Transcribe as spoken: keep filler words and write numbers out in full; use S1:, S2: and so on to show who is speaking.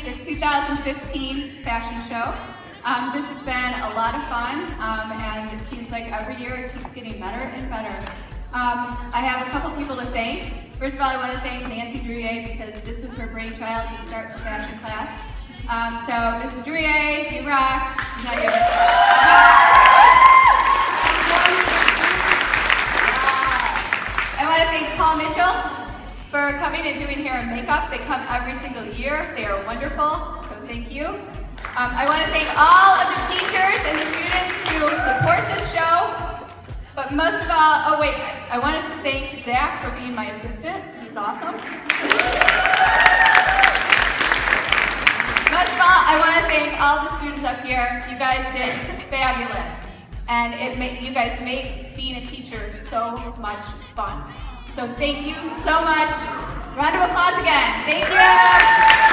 S1: the two thousand fifteen fashion show. Um, this has been a lot of fun, um, and it seems like every year it keeps getting better and better. Um, I have a couple people to thank. First of all, I want to thank Nancy Drouillet because this was her brainchild to start the fashion class. Um, so Missus Drouillet, you rock. She's not here. I want to thank Paul Mitchell for coming and doing hair and makeup. They come every single year. They are wonderful, so thank you. Um, I want to thank all of the teachers and the students who support this show. But most of all, oh wait, I want to thank Zach for being my assistant. He's awesome. Most of all, I want to thank all the students up here. You guys did fabulous. And it made, you guys make being a teacher so much fun. So thank you so much. Round of applause again. Thank you.